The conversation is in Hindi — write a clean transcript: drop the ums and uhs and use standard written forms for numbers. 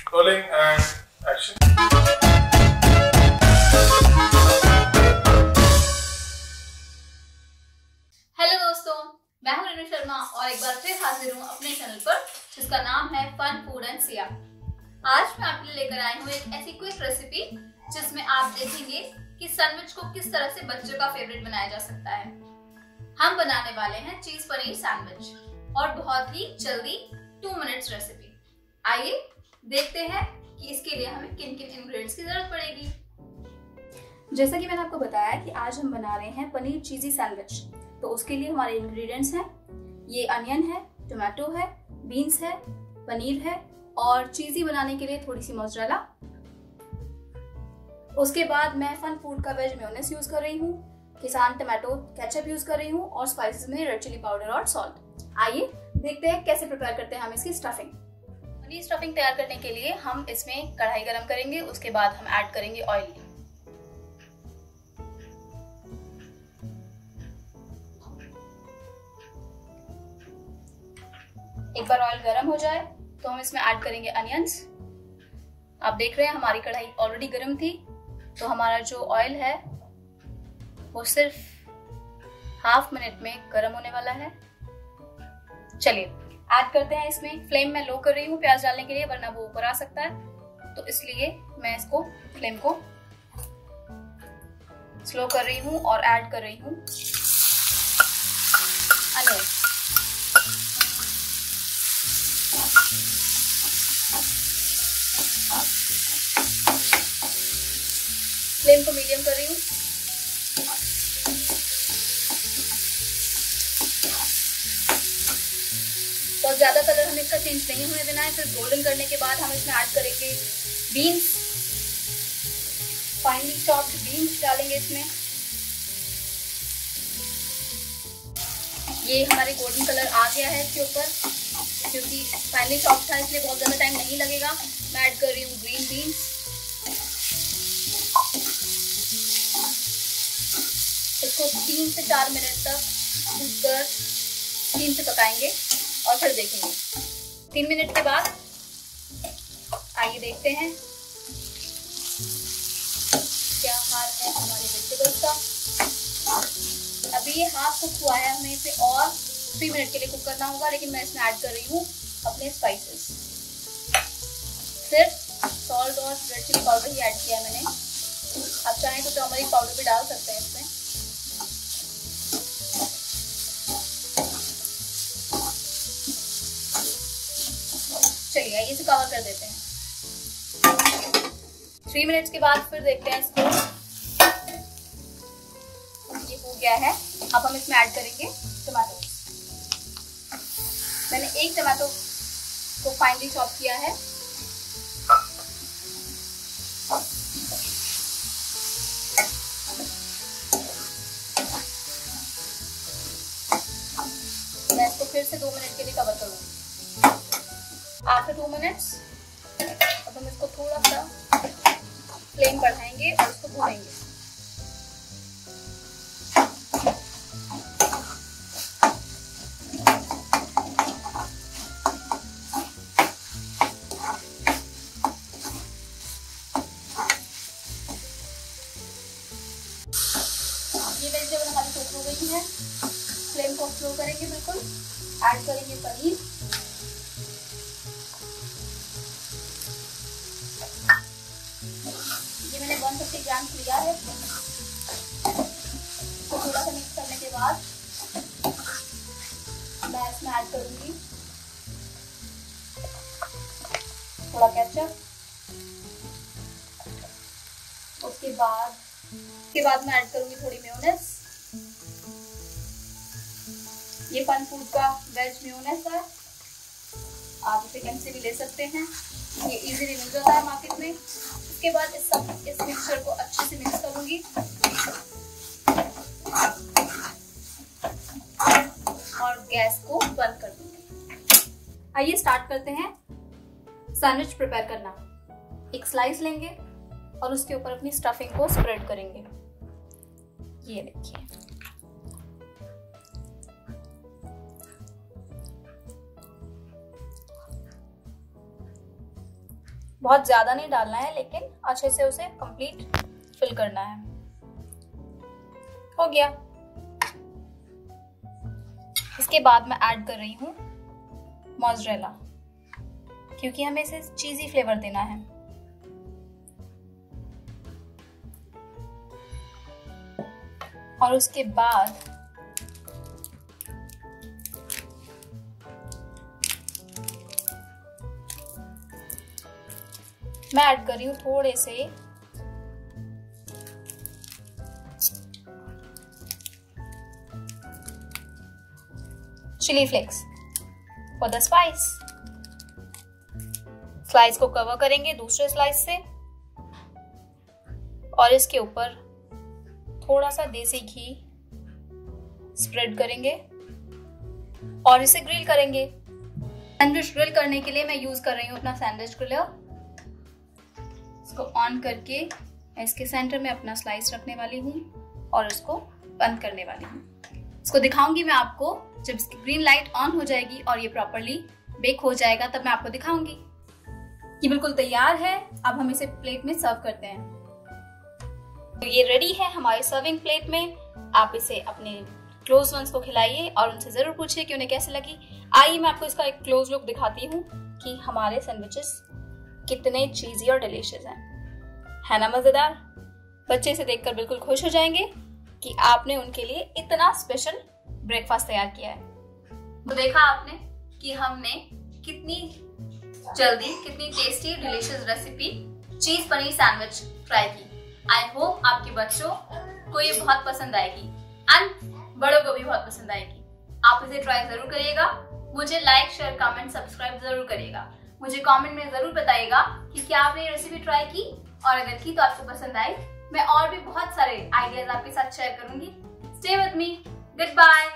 Rolling and action. हेलो दोस्तों, मैं हूं रेणु शर्मा और एक बार फिर हाजिर हूं अपने चैनल पर जिसका नाम है फन फूड एंड सिया। आज मैं आपके लिए लेकर आई हूं एक ऐसी क्विक रेसिपी जिसमें आप देखेंगे कि सैंडविच को किस तरह से बच्चों का फेवरेट बनाया जा सकता है। हम बनाने वाले हैं चीज पनीर सैंडविच और बहुत ही जल्दी 2 मिनट्स रेसिपी। आइए देखते हैं कि इसके लिए हमें किन किन इंग्रेडिएंट्स की जरूरत पड़ेगी। जैसा कि मैंने आपको बताया कि आज हम बना रहे हैं पनीर चीजी सैंडविच, तो उसके लिए हमारे इंग्रेडिएंट्स हैं ये अनियन है, टोमेटो है, बीन्स है, पनीर है और चीजी बनाने के लिए थोड़ी सी मोज़रेला। उसके बाद मैं फन फूड का वेज मेयोनेज़ यूज कर रही हूँ, किसान टोमेटो केचप यूज कर रही हूँ और स्पाइसेस में रेड चिली पाउडर और सॉल्ट। आइए देखते हैं कैसे प्रिपेयर करते हैं हम इसकी स्टफिंग। पनीर स्टफिंग तैयार करने के लिए हम इसमें कढ़ाई गरम करेंगे, उसके बाद हम ऐड करेंगे ऑयल। एक बार ऑयल गरम हो जाए तो हम इसमें ऐड करेंगे अनियंस। आप देख रहे हैं हमारी कढ़ाई ऑलरेडी गरम थी, तो हमारा जो ऑयल है वो सिर्फ हाफ मिनट में गरम होने वाला है। चलिए ऐड करते हैं इसमें। फ्लेम मैं लो कर रही हूँ प्याज डालने के लिए, वरना वो ऊपर आ सकता है, तो इसलिए मैं इसको फ्लेम को स्लो कर रही हूँ और ऐड कर रही हूँ अनियन। फ्लेम को मीडियम कर रही हूँ। बहुत ज्यादा कलर हमें इसका चेंज नहीं होने देना है। फिर गोल्डन करने के बाद हम इसमें ऐड करेंगे बीन्स, फाइनली चॉप्ड बीन्स डालेंगे इसमें। ये हमारे गोल्डन कलर आ गया है इसके ऊपर, क्योंकि फाइनली चॉप्ड था इसलिए बहुत ज्यादा टाइम नहीं लगेगा। मैं ऐड कर रही हूँ ग्रीन बीन्स। इसको 3 से 4 मिनट तक भूनकर स्टीम से पकाएंगे और फिर देखेंगे 3 मिनट के बाद। आइए देखते हैं क्या हाल है हमारे वेजिटेबल्स का। अभी ये हाफ कुक हुआ है, हमें इसे और 3 मिनट के लिए कुक करना होगा, लेकिन मैं इसमें ऐड कर रही हूँ अपने स्पाइसेस। सिर्फ सॉल्ट और रेड चिली पाउडर ही ऐड किया है मैंने। आप चाहें तो टर्मरिक पाउडर भी डाल सकते हैं इसमें। चलिए आइए इसे कवर कर देते हैं। 3 मिनट्स के बाद फिर देखते हैं इसको। ये हो गया है। अब हम इसमें ऐड करेंगे टमाटो। मैंने एक टमाटो को फाइनली चॉप किया है। मैं इसको फिर से 2 मिनट के लिए कवर करूंगी। आफ्टर 2 मिनट्स अब हम इसको थोड़ा सा फ्लेम बढ़ाएंगे और इसको भूनेंगे। ये वेजिटेबल हमारी कुक हो गई है। फ्लेम को स्लो करेंगे बिल्कुल। ऐड करेंगे पनीर। ये मैंने 150 ग्राम लिया है। तो थोड़ा सा मिक्स करने के बाद मैं इसमें ऐड करूंगी थोड़ा केचप। उसके बाद मैं ऐड करूंगी थोड़ी मेयोनेज़। ये फन फूड का वेज मेयोनेज़ है, आप इसे कहीं से भी ले सकते हैं, ये इजीली मिल जाता है मार्केट में। उसके बाद इस मिक्सचर को अच्छे से मिक्स करूंगी और गैस को बंद कर दूंगी। आइए स्टार्ट करते हैं सैंडविच प्रिपेयर करना। एक स्लाइस लेंगे और उसके ऊपर अपनी स्टफिंग को स्प्रेड करेंगे। ये देखिए, बहुत ज़्यादा नहीं डालना है, लेकिन अच्छे से उसे कंप्लीट फिल करना है। हो गया। इसके बाद मैं ऐड कर रही हूँ मोज़रेला, क्योंकि हमें इसे चीज़ी फ्लेवर देना है। और उसके बाद मैं ऐड कर रही हूँ थोड़े से chilli flakes for the spice. Slice को कवर करेंगे दूसरे स्लाइस से और इसके ऊपर थोड़ा सा देसी घी स्प्रेड करेंगे और इसे ग्रिल करेंगे। सैंडविच ग्रिल करने के लिए मैं यूज कर रही हूँ अपना सैंडविच ग्रिलर। इसको ऑन करके मैं इसके सेंटर में अपना स्लाइस रखने वाली हूँ और इसको बंद करने वाली हूँ। इसको दिखाऊंगी मैं आपको जब इसकी ग्रीन लाइट ऑन हो जाएगी और ये प्रॉपरली बेक हो जाएगा, तब मैं आपको दिखाऊंगी। ये बिल्कुल तैयार है। अब हम इसे प्लेट में सर्व करते हैं। तो ये रेडी है हमारे सर्विंग प्लेट में। आप इसे अपने क्लोज वंस को खिलाइए और उनसे जरूर पूछिए कि उन्हें कैसे लगी। आइए मैं आपको इसका एक क्लोज लुक दिखाती हूँ कि हमारे सैंडविचेस कितने चीजी और डिलीशियस हैं। है ना मजेदार? बच्चे इसे देखकर बिल्कुल खुश हो जाएंगे कि आपने उनके लिए इतना स्पेशल ब्रेकफास्ट तैयार किया है। तो देखा आपने कि हमने कितनी जल्दी, कितनी टेस्टी डिलीशियस रेसिपी चीज पनीर सैंडविच ट्राई की। आई होप आपके बच्चों को ये बहुत पसंद आएगी एंड बड़ों को भी बहुत पसंद आएगी। आप इसे ट्राई जरूर करिएगा। मुझे लाइक, शेयर, कमेंट, सब्सक्राइब जरूर करिएगा। मुझे कमेंट में जरूर बताइएगा कि क्या आपने ये रेसिपी ट्राई की, और अगर की तो आपको पसंद आई। मैं और भी बहुत सारे आइडियाज आपके साथ शेयर करूंगी। Stay with me. Good bye.